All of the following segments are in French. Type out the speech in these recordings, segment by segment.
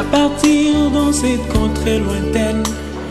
partir dans cette contrée lointaine.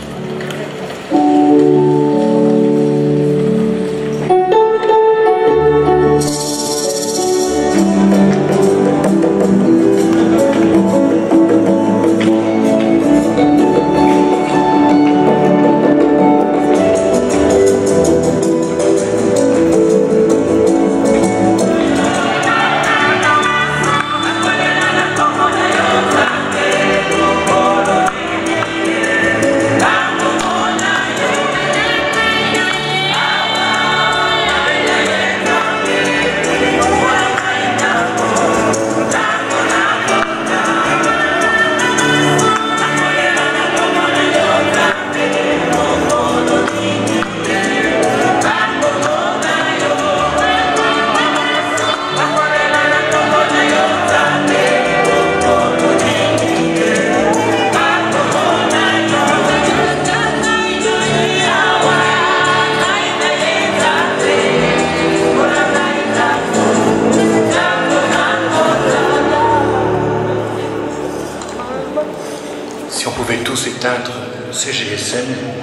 Si on pouvait tous éteindre ces GSM.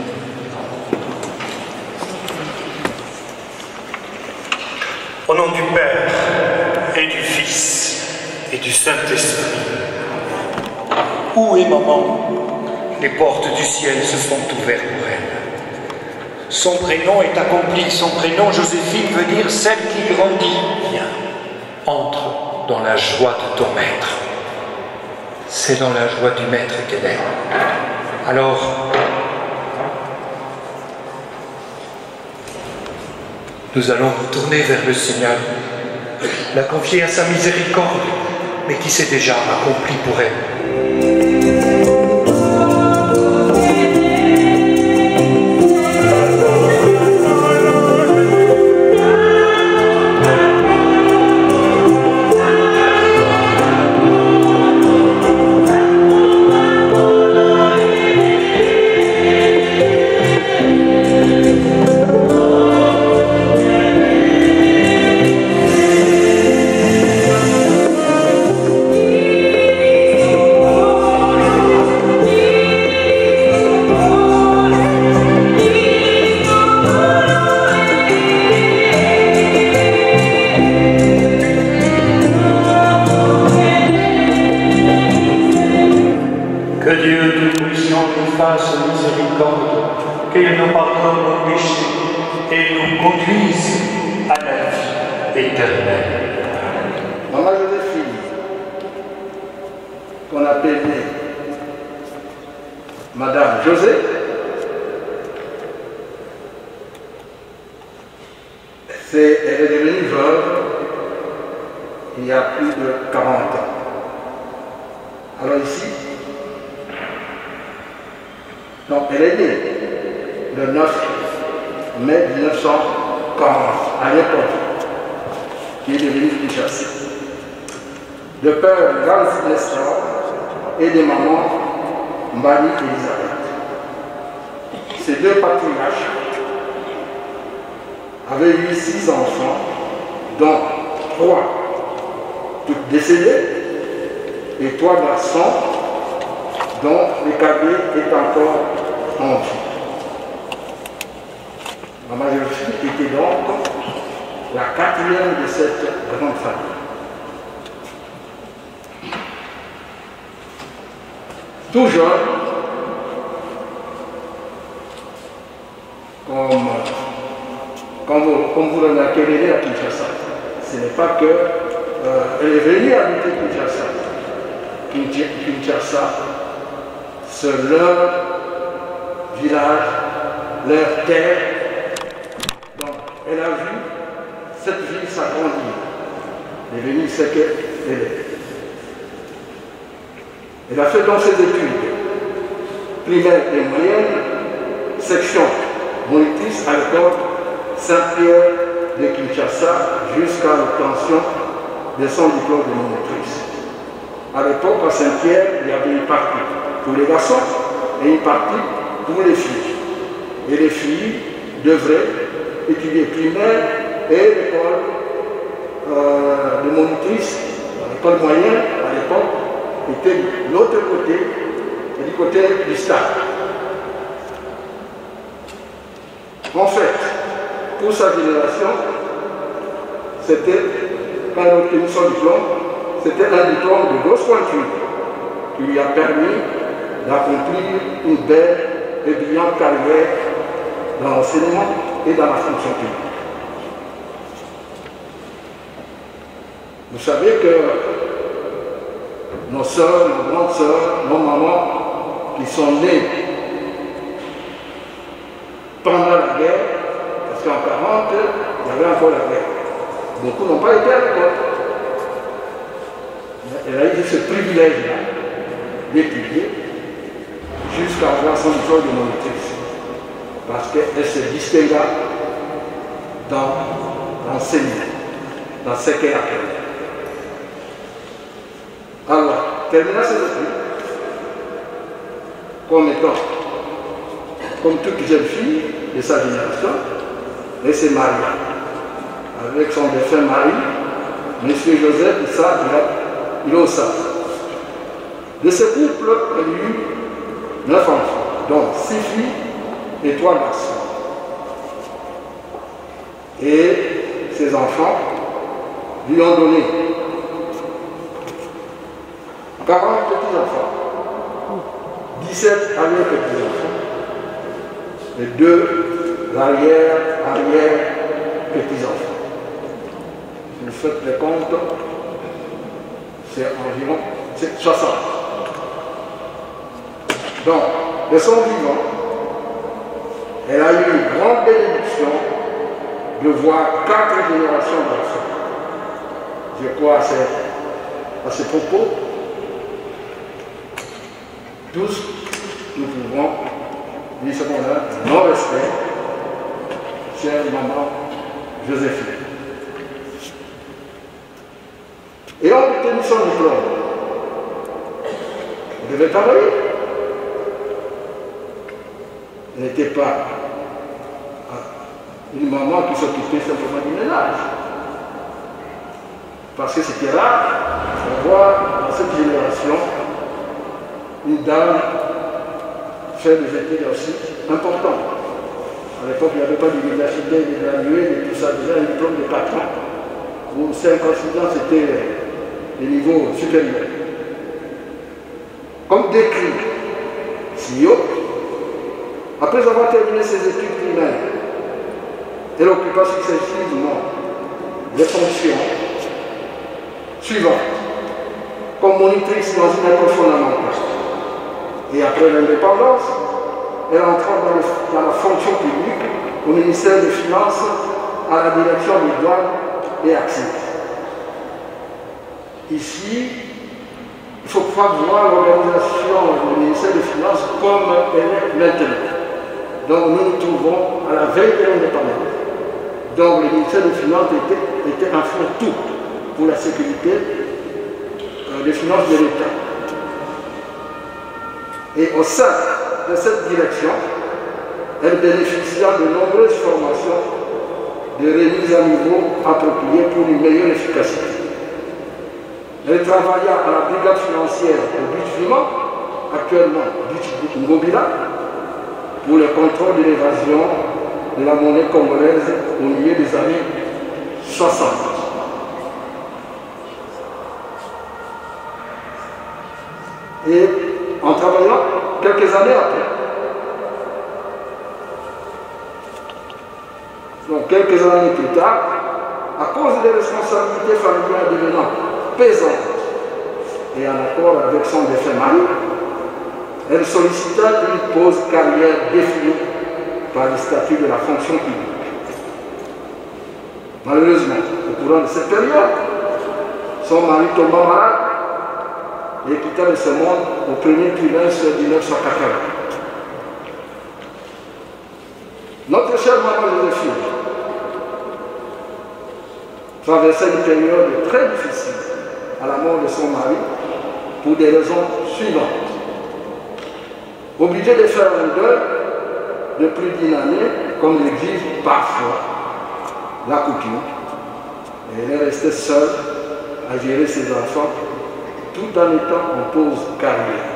Au nom du Père et du Fils et du Saint-Esprit. Où est maman? Les portes du ciel se sont ouvertes pour elle. Son prénom est accompli. Son prénom, Joséphine, veut dire celle qui grandit. Viens, entre dans la joie de ton maître. C'est dans la joie du maître qu'elle est. Alors, nous allons nous tourner vers le Seigneur, la confier à sa miséricorde, mais qui s'est déjà accompli pour elle. Que Dieu Tout-Puissant nous fasse miséricorde, qu'il nous pardonne nos péchés et nous conduise à la vie éternelle. Maman Joséphine, qu'on appelle Madame José, elle est devenue veuve il y a plus de 40 ans. Alors ici, donc elle est née le 9 mai 1940 à l'époque, qui est devenue Kinshasa. De père Gans Nestor et de maman Marie Elisabeth. Ces deux patriarches avaient eu 6 enfants, dont 3 toutes décédées et 3 garçons dont le cadet est encore en vie. Maman Joséphine était donc la 4e de cette grande famille. Tout jeune, comme vous l'en accueillez à Kinshasa, ce n'est pas que elle est venue habiter Kinshasa. Kinshasa, c'est leur village, leur terre. Donc, elle a vu cette ville s'agrandir. Elle est venue ce qu'elle est. Elle a fait donc ses études primaires et moyennes, section monitrice à l'école Saint-Pierre de Kinshasa jusqu'à l'obtention de son diplôme de monitrice. À l'époque, à Saint-Pierre, il y avait une partie pour les garçons et une partie pour les filles. Et les filles devraient étudier primaire et l'école de monitrice, l'école moyenne à l'époque, était de l'autre côté, du côté du stade. En fait, pour sa génération, c'était, quand il a obtenu son diplôme, c'était un diplôme de grosse pointure qui lui a permis d'accomplir une belle et brillante carrière dans l'enseignement et dans la fonction publique. Vous savez que nos sœurs, nos grandes sœurs, nos mamans qui sont nées pendant la guerre, parce qu'en 40, il y avait encore la guerre. Beaucoup n'ont pas été à l'école. Elle a eu ce privilège-là d'étudier jusqu'à avoir son diplôme de monitrice. Parce qu'elle se distingua dans l'enseignement, dans ce qu'elle a fait. Alors, terminant ses études, comme étant, comme toute jeune fille de sa génération, elle s'est mariée avec son défunt mari, M. Joseph Issa Ilosa. De ce couple, elle eut 9 enfants, donc 6 filles et 3 garçons. Et ses enfants lui ont donné 40 petits-enfants, 17 arrière-petits-enfants et 2 arrière-petits-enfants. Si vous faites les comptes, c'est environ 60. Donc, de son vivant, elle a eu une grande bénédiction de voir 4 générations d'enfants. Je crois à ces propos, tous nous pouvons dire ce qu'on a, non respect, chère maman Joséphine. Et on obtenu son diplôme. Elle devait travailler. Elle n'était pas une maman qui s'occupait simplement du ménage. Parce que c'était rare d'avoir dans cette génération une dame faire des études aussi importantes. À l'époque, il n'y avait pas d'université, d'évaluer, de tout ça, déjà un diplôme de patron. Ou 5 ans, 6 ans, c'était les niveaux supérieurs. Comme décrit Sio, après avoir terminé ses études primaires, elle occupa successivement les fonctions suivantes, comme monitrice dans une école fondamentale. Et après l'indépendance, elle entra dans la fonction publique au ministère des Finances, à la direction des douanes et actifs. Ici, il ne faut pas voir l'organisation du ministère des Finances comme elle est maintenant. Donc nous nous trouvons à la veille de l'indépendance. Donc le ministère des Finances était un fonds tout pour la sécurité des finances de l'État. Et au sein de cette direction, elle bénéficia de nombreuses formations de remise à niveau appropriée pour une meilleure efficacité. Elle travailla à la brigade financière au But-Fima, actuellement But-Ngobila, pour le contrôle de l'évasion de la monnaie congolaise au milieu des années 60. Et en travaillant quelques années après, donc quelques années plus tard, à cause des responsabilités familiales devenant pesantes et en accord avec son défunt mari, elle sollicita une pause carrière définie par le statut de la fonction publique. Malheureusement, au courant de cette période, son mari tomba malade et quitta de ce monde au premier trimestre de 1980. Notre chère maman Joséphine traversait une période très difficile à la mort de son mari pour des raisons suivantes. Obligée de faire un deuil de plus d'une année, comme l'exige parfois la coutume, et elle est restée seule à gérer ses enfants tout en étant en pause carrière.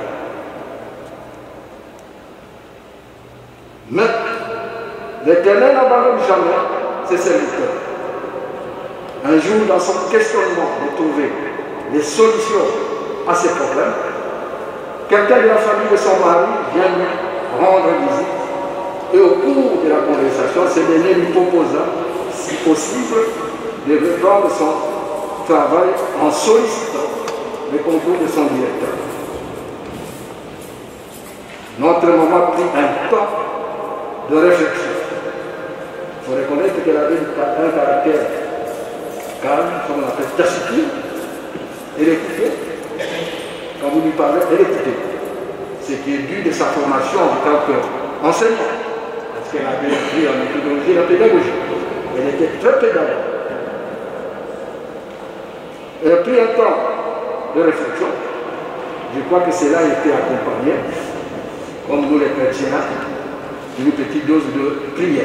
Mais l'Éternel n'abandonne jamais ses serviteurs. Un jour, dans son questionnement de trouver des solutions à ses problèmes, quelqu'un de la famille de son mari vient lui rendre visite et au cours de la conversation, ce dernier lui proposa, si possible, de reprendre son travail en sollicitant le concours de son directeur. Notre maman prit un temps de réflexion. Il faut reconnaître qu'elle avait un caractère calme, comme on appelle taciturne. Elle écoutait. Quand vous lui parlez, elle écoutait. Ce qui est dû de sa formation en tant qu'enseignante. Parce qu'elle avait appris en méthodologie et en pédagogie. Elle était très pédagogue. Elle a pris un temps de réflexion. Je crois que cela a été accompagné, comme nous les chrétiens, d'une petite dose de prière.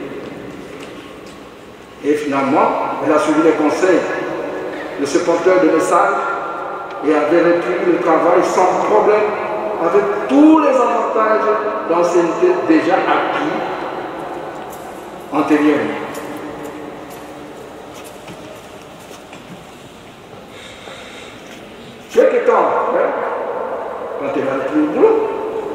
Et finalement, elle a suivi les conseils de ce porteur de message et avait repris le travail sans problème, avec tous les avantages d'ancienneté déjà acquis antérieurement. Quelque temps après, quand elle a repris le boulot,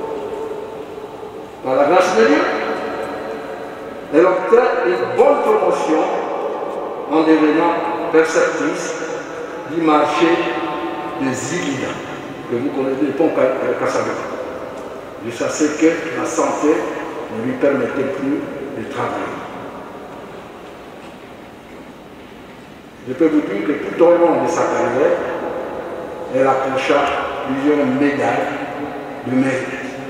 par la grâce de Dieu, elle obtint une bonne promotion en devenant perceptrice du marché de Zilida, que vous connaissez, le pont Casablanca. Jusqu'à ce que la santé ne lui permettait plus de travailler. Je peux vous dire que tout au long de sa carrière, elle accrocha plusieurs médailles de mérite.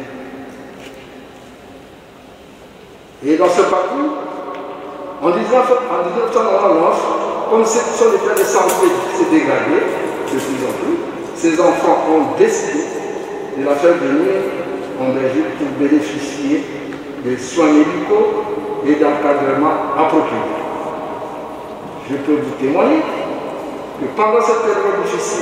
Et dans ce parcours, en 1999, comme son état de santé s'est dégradé de plus en plus, ses enfants ont décidé de la faire venir en Belgique pour bénéficier des soins médicaux et d'encadrement approprié. Je peux vous témoigner que pendant cette période difficile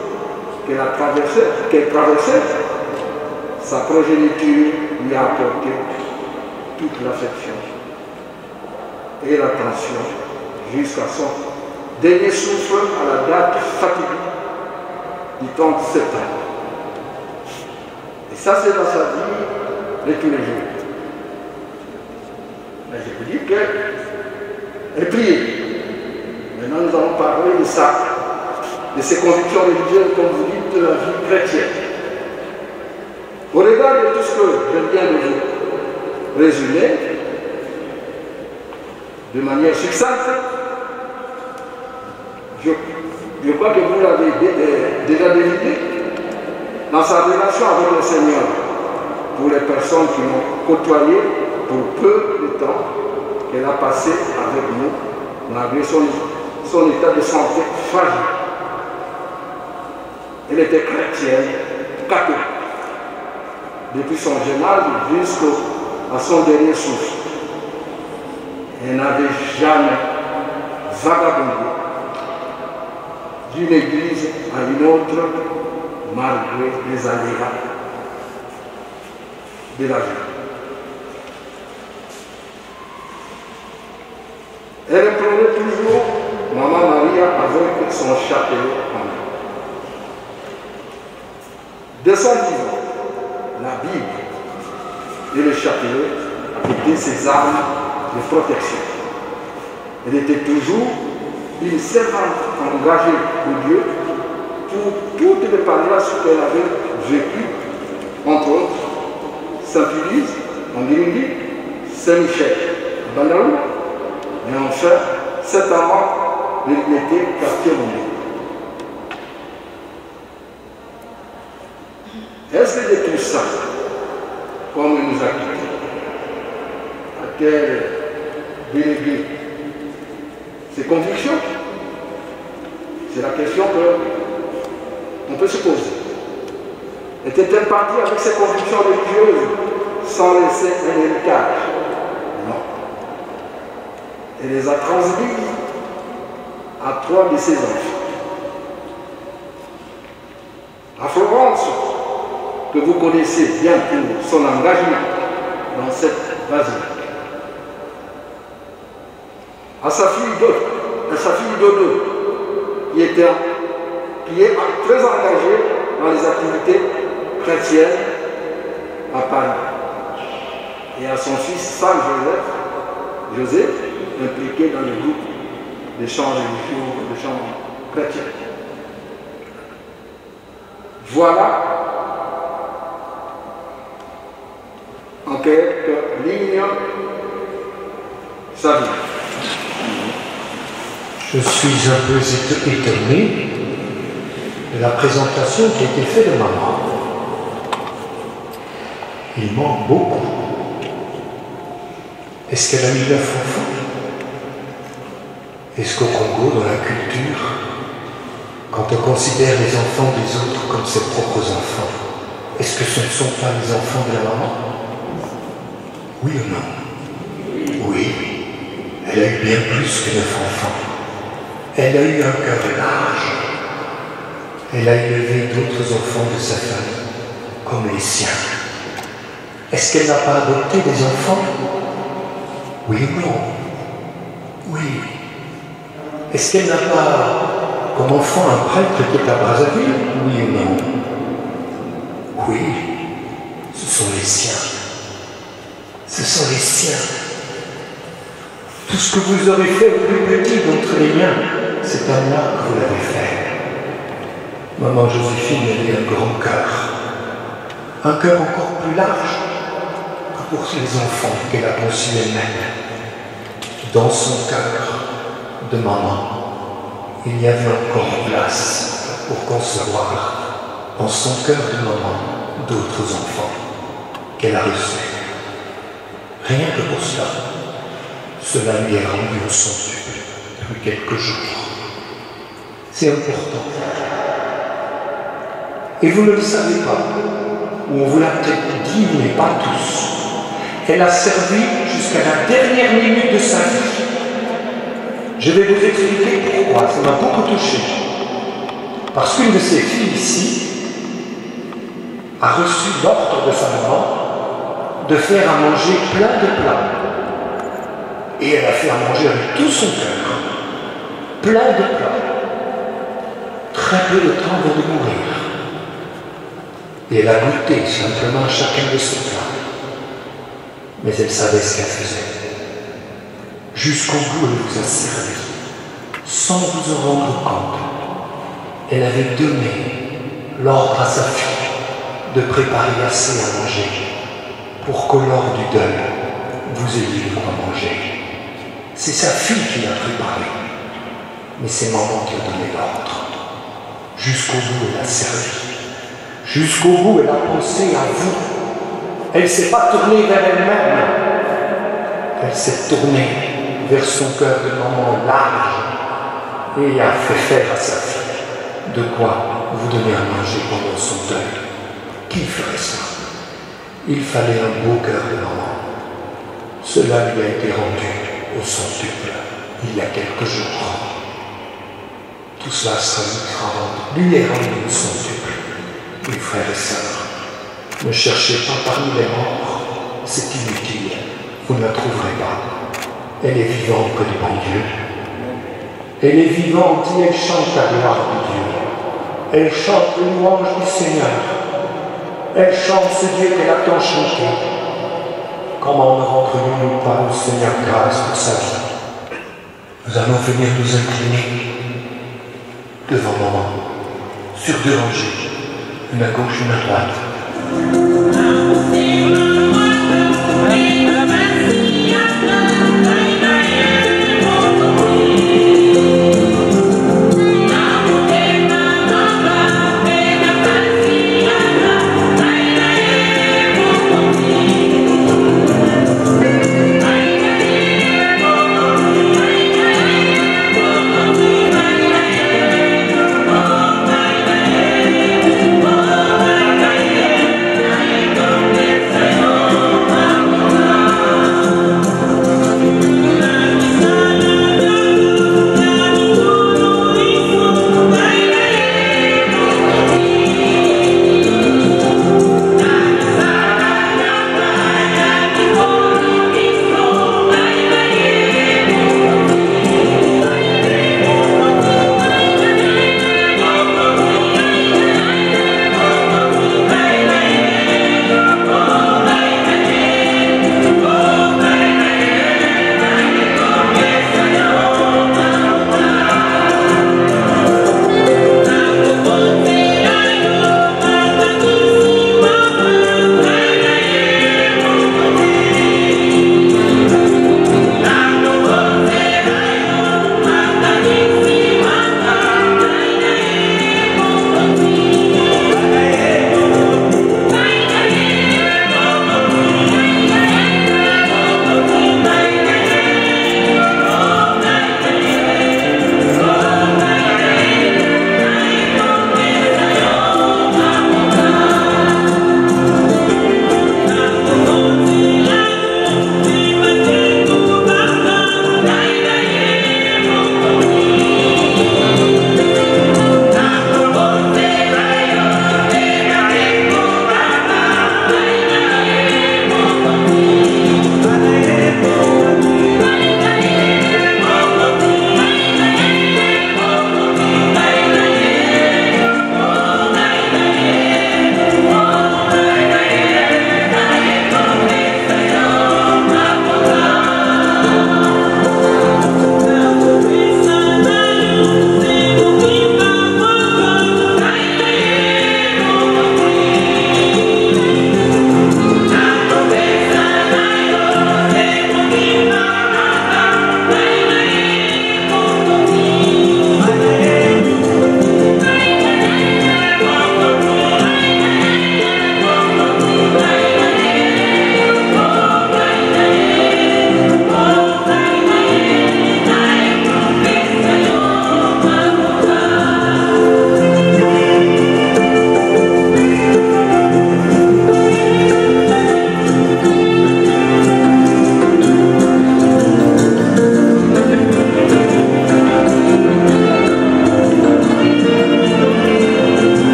qu'elle traversait, sa progéniture lui a apporté toute l'affection et l'attention jusqu'à son dernier souffle à la date fatidique du 30 septembre. Et ça, c'est dans sa vie de tous les jours. Mais je vous dis qu'elle priait. Maintenant, nous allons parler de ça, de ses convictions religieuses, comme vous dites, de la vie chrétienne. Au regard de tout ce que je viens de vous résumer, de manière succincte, je crois que vous l'avez déjà deviné, dans sa relation avec le Seigneur, pour les personnes qui l'ont côtoyé pour peu de temps qu'elle a passé avec nous, malgré son état de santé fragile. Elle était chrétienne, catholique, depuis son jeune âge jusqu'à son dernier souffle. Elle n'avait jamais vagabondé d'une église à une autre, malgré les aléas de la vie. Elle prenait toujours Maman Maria avec son chapelet en main. De son vivant, la Bible et le chapelet étaient ses armes de protection. Elle était toujours une servante engagée de Dieu pour toutes les paroisses qu'elle avait vécues, entre autres Saint-Ulysse, en Guinée, Saint-Michel, en Bandalou, et enfin Saint-Amand, de l'unité quartier-monde. Est-ce que de tout ça, comme il nous a quittés, a-t-elle délégué ses convictions? C'est la question qu'on peut se poser. Était-elle partie avec ses convictions religieuses sans laisser un héritage? Non. Elle les a transmises à 3 de ses enfants. que vous connaissez bien pour son engagement dans cette basilique. À sa fille Dodo, qui est très engagée dans les activités chrétiennes à Paris. Et à son fils Sam Joseph, impliqué dans le groupe des chants religieux, des chants chrétiens. Voilà en quelques lignes sa vie. Je suis un peu étonné de la présentation qui a été faite de maman. Il manque beaucoup. Est-ce qu'elle a eu 9 enfants? Est-ce qu'au Congo, dans la culture, quand on considère les enfants des autres comme ses propres enfants, est-ce que ce ne sont pas les enfants de la maman? Oui ou non? Oui. Elle a eu bien plus que 9 enfants. Elle a eu un cœur large. Elle a élevé d'autres enfants de sa famille, comme les siens. Est-ce qu'elle n'a pas adopté des enfants? Oui ou non? Oui. Est-ce qu'elle n'a pas comme enfant un prêtre qui est à Brazzaville? Oui ou non? Oui. Ce sont les siens. Ce sont les siens. Tout ce que vous aurez fait au plus petit d'entre les miens, c'est à moi que vous l'avez fait. Maman Joséphine avait un grand cœur. Un cœur encore plus large que pour les enfants qu'elle a conçus elle-même. Dans son cœur de maman, il y avait encore place pour concevoir dans son cœur de maman d'autres enfants qu'elle a reçus. Rien que pour cela, cela lui est rendu au centuple depuis quelques jours. C'est important. Et vous ne le savez pas, ou on vous l'a peut-être dit, mais pas tous. Elle a servi jusqu'à la dernière minute de sa vie. Je vais vous expliquer pourquoi, ça m'a beaucoup touché. Parce qu'une de ses filles ici a reçu l'ordre de sa maman de faire à manger plein de plats. Et elle a fait à manger avec tout son cœur, plein de plats. Très peu de temps avant de mourir. Et elle a goûté simplement à chacun de ses plats. Mais elle savait ce qu'elle faisait. Jusqu'au bout, elle vous a servi, sans vous en rendre compte. Elle avait donné l'ordre à sa fille de préparer assez à manger pour qu'au lors du deuil, vous ayez de quoi manger. C'est sa fille qui l'a préparé, mais c'est maman qui a donné l'ordre. Jusqu'au bout, elle a servi. Jusqu'au bout, elle a pensé à vous. Elle ne s'est pas tournée vers elle-même. Elle s'est tournée vers son cœur de maman large et a fait faire à sa fille de quoi vous donner à manger pendant son deuil. Qui ferait ça? Il fallait un beau cœur de maman. Cela lui a été rendu au centuple il y a quelques jours. Tout cela lui est rendu au centuple. Mes frères et sœurs, ne cherchez pas parmi les morts, c'est inutile, vous ne la trouverez pas. Elle est vivante près du bon Dieu. Elle est vivante et elle chante la gloire de Dieu. Elle chante les louanges du Seigneur. Elle chante ce Dieu qu'elle a tant chanté. Comment ne rendrions-nous pas au Seigneur grâce pour sa vie? Nous allons venir nous incliner devant maman, sur 2 rangées, une à gauche, une à droite. Yeah.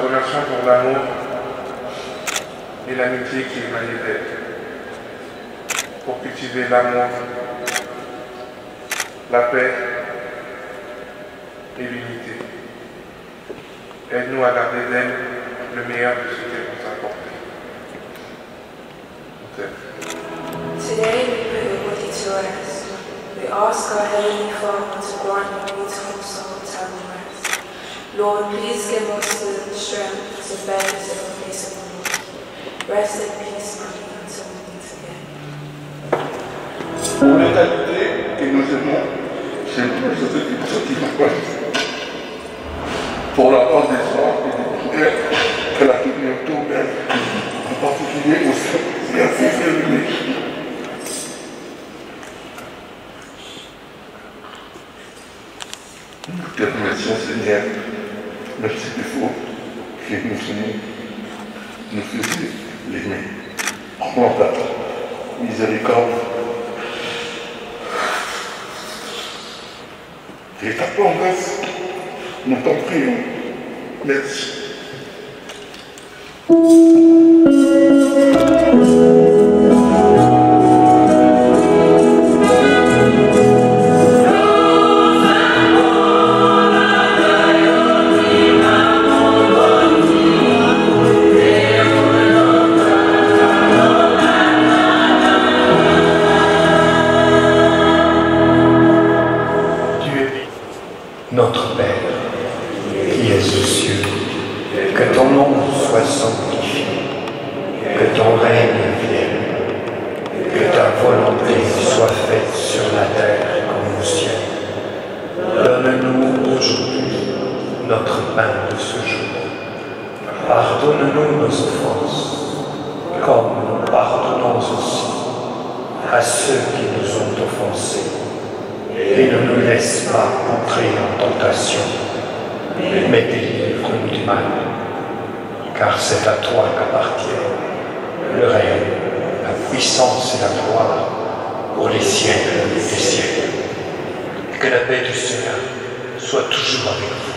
remercions pour l'amour et l'amitié qui émanait d'elle, pour cultiver l'amour, la paix et l'unité. Aide-nous à garder d'elle le meilleur de ce qu'elle nous a apporté. Today we put your body to rest. We ask our Heavenly Father to grant your beautiful soul eternal rest. Lord, please give us the strength to bear this in the place of the Lord. Rest in peace, mommy, until we meet again. Pour l'éternité que nous aimons, c'est ce qui nous reste. Pour la part des soins et des prières que la prière tourne, en particulier au sein de la féminine. Nous te remercions, Seigneur. Merci qu'il faut que nous faisions l'aimer. Prends ta miséricorde et ta promesse. Nous t'en prions. Merci. Notre Père, qui es aux cieux, que ton nom soit sanctifié, que ton règne vienne, que ta volonté soit faite sur la terre comme au ciel. Donne-nous aujourd'hui notre pain de ce jour. Pardonne-nous nos offenses, comme nous pardonnons aussi à ceux qui nous ont offensés. Et ne nous laisse pas entrer en tentation, mais délivre-nous du mal, car c'est à toi qu'appartiennent le règne, la puissance et la gloire pour les siècles des siècles. Que la paix du Seigneur soit toujours avec vous.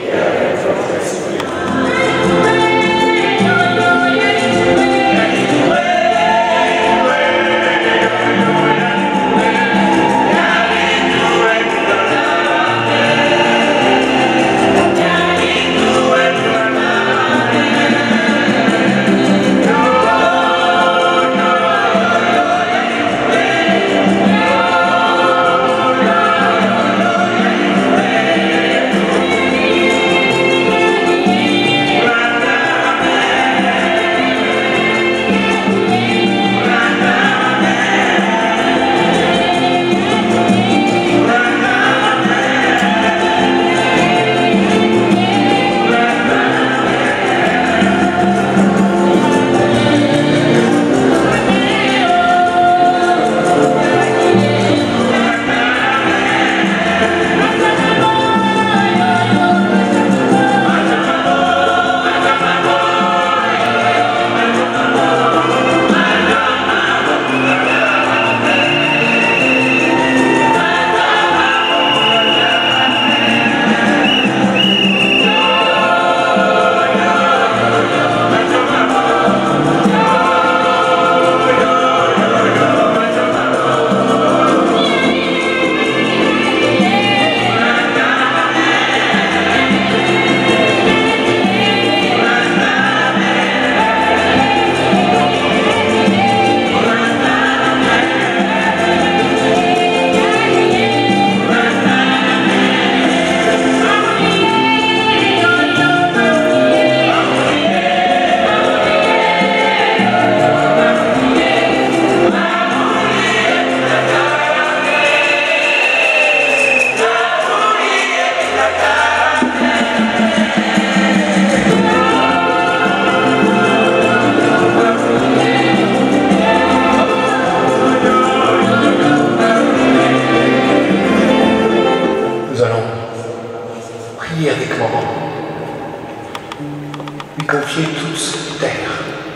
Confier toute cette terre.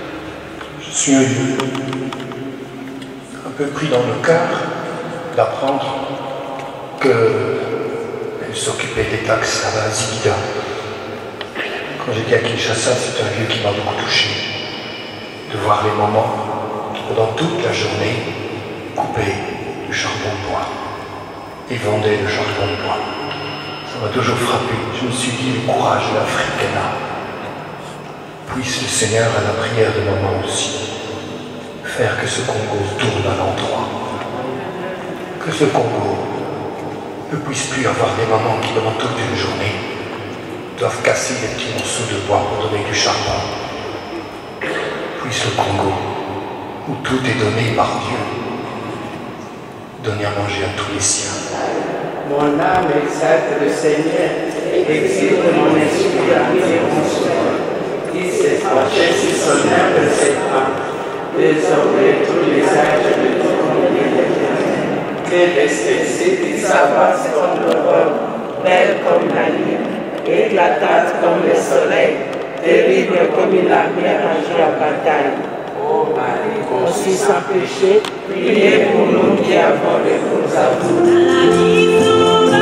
Je suis un peu pris dans le cœur d'apprendre qu'elle s'occupait des taxes à la Zibida. Quand j'étais à Kinshasa, c'est un lieu qui m'a beaucoup touché. De voir les moments, pendant toute la journée, couper du charbon de bois. Ils vendaient le charbon de bois. Ça m'a toujours frappé. Je me suis dit, le courage de l'Africain. Puisse le Seigneur, à la prière de maman aussi, faire que ce Congo tourne à l'endroit. Que ce Congo ne puisse plus avoir des mamans qui, pendant toute une journée, doivent casser des petits morceaux de bois pour donner du charbon. Puisse le Congo, où tout est donné par Dieu, donner à manger à tous les siens. Mon âme exalte le Seigneur, exulte mon esprit à mon soir. Dit ses richesses et son œuvre de ses pas. Désormais tous les âges de tout monde. Que l'espèce qui s'avance comme l'aurore, belle comme la lune, éclatante comme le soleil, terrible comme une armée arrangée à bataille. Ô Marie, aussi sans péché, priez pour nous qui avons recours à vous.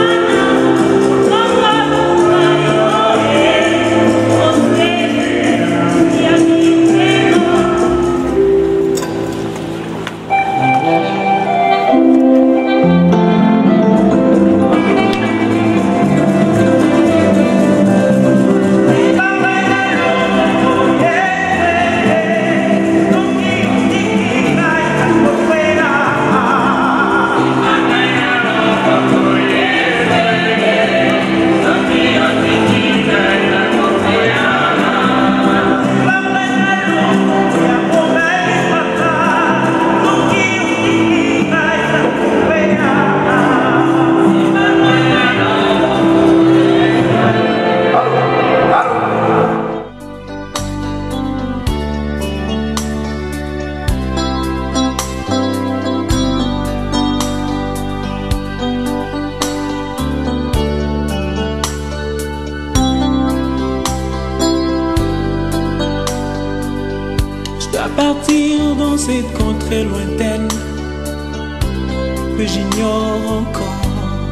Partir dans cette contrée lointaine que j'ignore encore,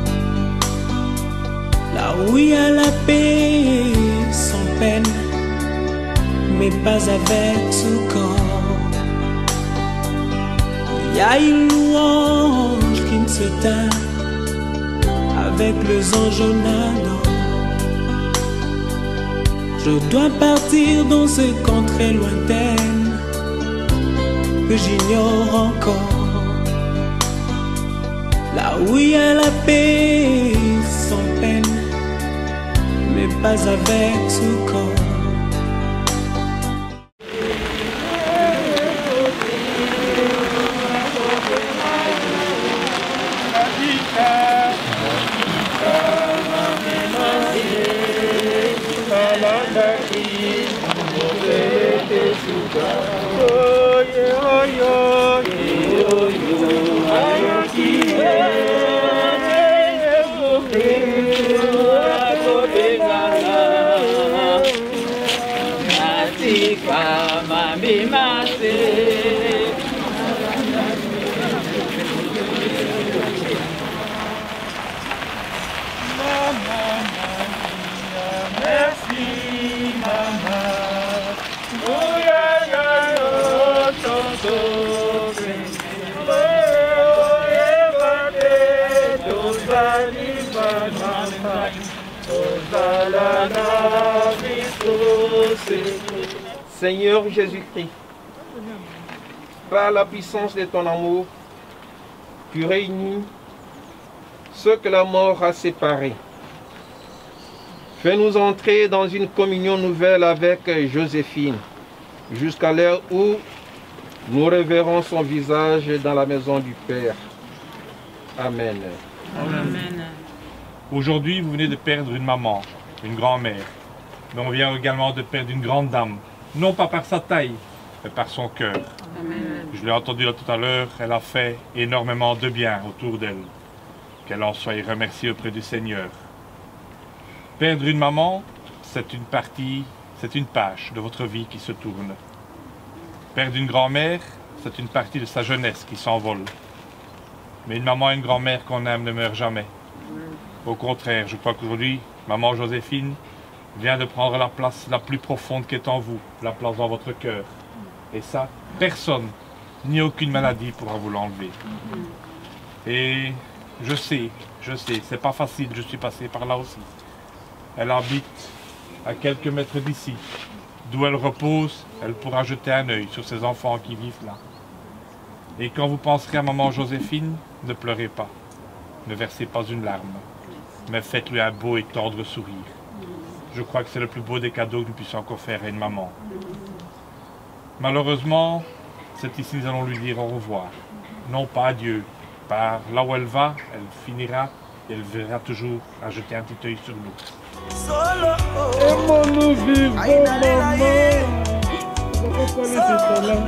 là où il y a la paix sans peine, mais pas avec ce corps. Il y a une louange qui ne se teint avec les anges en ardent. Je dois partir dans cette contrée lointaine que j'ignore encore, là où il y a la paix sans peine, mais pas avec ce corps. Seigneur Jésus-Christ, par la puissance de ton amour, tu réunis ceux que la mort a séparés. Fais-nous entrer dans une communion nouvelle avec Joséphine, jusqu'à l'heure où nous reverrons son visage dans la maison du Père. Amen. Amen. Aujourd'hui, vous venez de perdre une maman, une grand-mère, mais on vient également de perdre une grande dame, non pas par sa taille, mais par son cœur. Amen. Je l'ai entendu là tout à l'heure, elle a fait énormément de bien autour d'elle. Qu'elle en soit remerciée auprès du Seigneur. Perdre une maman, c'est une partie, c'est une page de votre vie qui se tourne. Perdre une grand-mère, c'est une partie de sa jeunesse qui s'envole. Mais une maman et une grand-mère qu'on aime ne meurent jamais. Au contraire, je crois qu'aujourd'hui, maman Joséphine vient de prendre la place la plus profonde qui est en vous, la place dans votre cœur. Et ça, personne, ni aucune maladie pourra vous l'enlever. Et je sais, c'est pas facile, je suis passé par là aussi. Elle habite à quelques mètres d'ici. D'où elle repose, elle pourra jeter un œil sur ses enfants qui vivent là. Et quand vous penserez à maman Joséphine, ne pleurez pas, ne versez pas une larme, mais faites-lui un beau et tendre sourire. Je crois que c'est le plus beau des cadeaux que nous puissions encore faire à une maman. Malheureusement, c'est ici que nous allons lui dire au revoir. Non pas adieu. Par là où elle va, elle finira et elle verra toujours à jeter un petit œil sur nous. Aimons-nous vivre, maman. On va pas parler de temps là.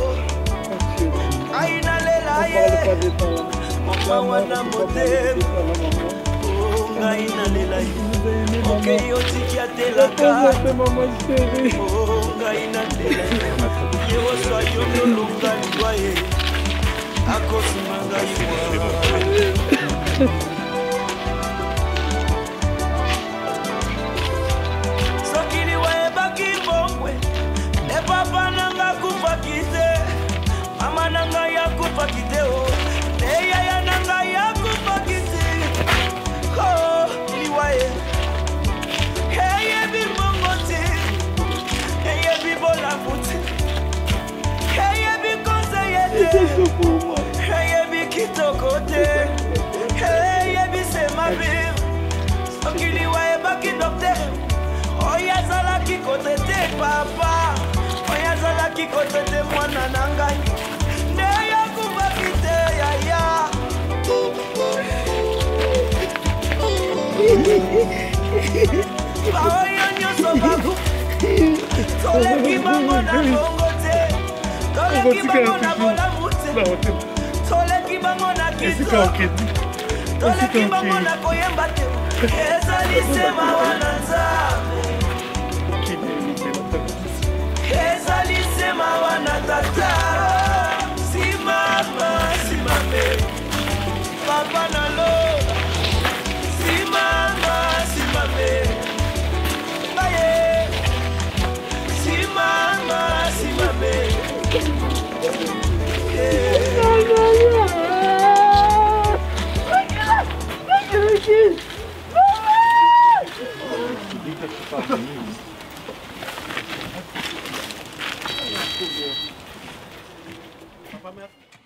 On parle pas de temps papa nanga kufa kite, mama nanga ya kufa kite o, ne yaya nanga ya kufa kite. Oh, liwaye, heye bimbongote, heye bibolamuti, heye bikonseyete, heye bikitokote, heye bisemabe, sokiliwaye baki docteur, oyazala kikotete papa. Oyazala kikotete mwana nangai neya kubakite yaya baoyo nyonso bako toleki bango na bongo te toleki bango na bolamu te toleki bango na kiso toleki bango na koyemba te ezali sema wana nzambe ezali sema wana tata simama simame papa na lo simama simame baye simama simame Papa, merci.